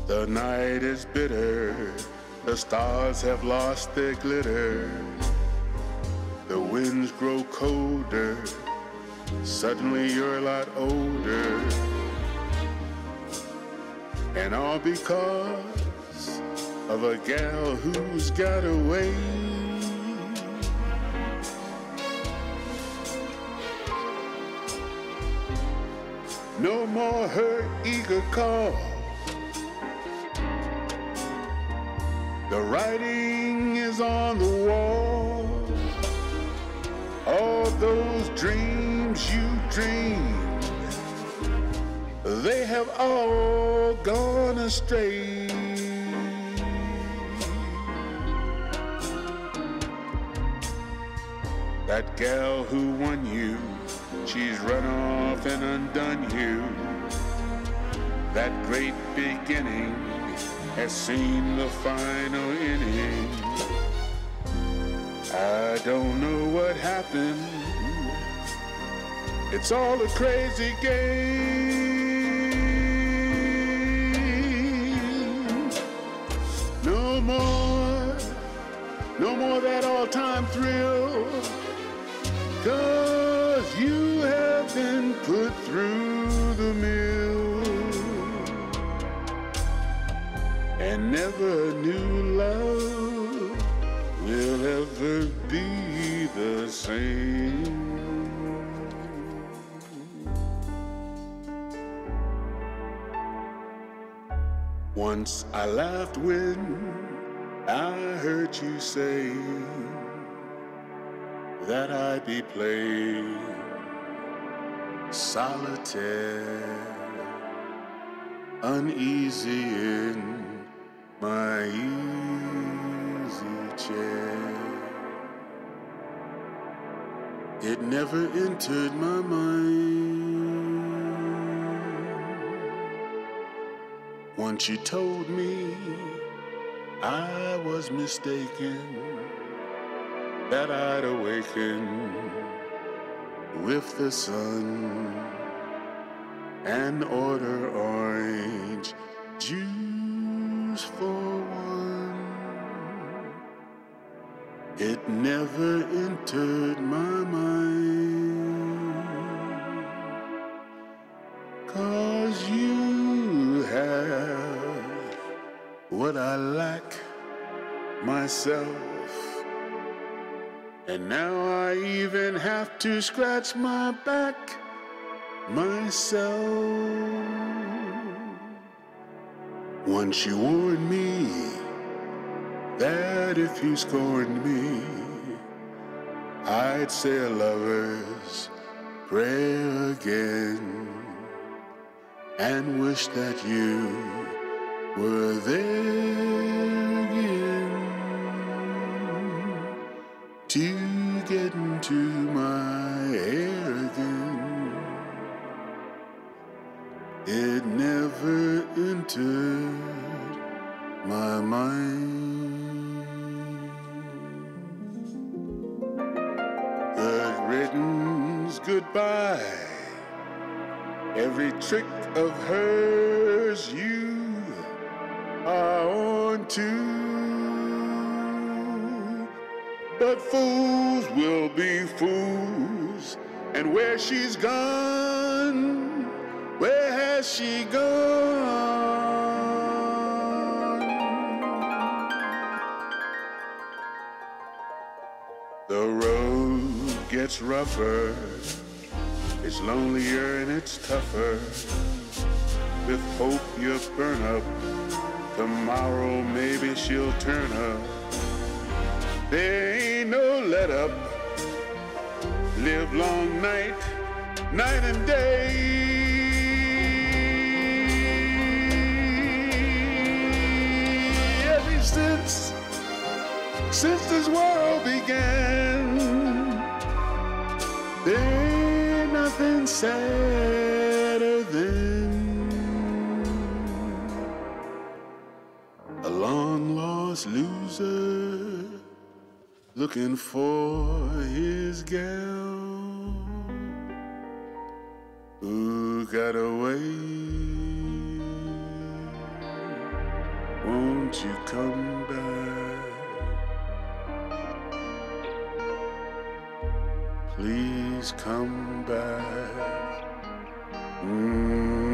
The night is bitter, the stars have lost their glitter. The winds grow colder, suddenly you're a lot older. And all because of a gal who's got away. No more her eager call. The writing is on the wall. All those dreams you dreamed, they have all gone astray. That gal who won you, she's run off and undone you. That great beginning has seen the final inning. I don't know what happened. It's all a crazy game. No more that all-time thrill. 'Cause you have been put through the mill. And never knew love will ever be the same. Once I laughed when I heard you say that I'd be playing solitaire, uneasy in my easy chair. It never entered my mind. Once you told me I was mistaken, that I'd awaken with the sun and order orange juice for one. It never entered my mind, 'cause you have what I lack myself. And now I even have to scratch my back myself. Once you warned me that if you scorned me, I'd say a lover's prayer again and wish that you were there again to get into my hair again. It never entered my mind. Good riddance, goodbye. Every trick of hers you are on to. But fools will be fools, and where she's gone, where has she gone? The road gets rougher, it's lonelier and it's tougher. With hope you burn up, tomorrow maybe she'll turn up. There ain't no let up. Live long night and day. Ever since this world began, there ain't nothing sadder than a long-lost loser looking for his gal who got away. won't you come back? Please come back.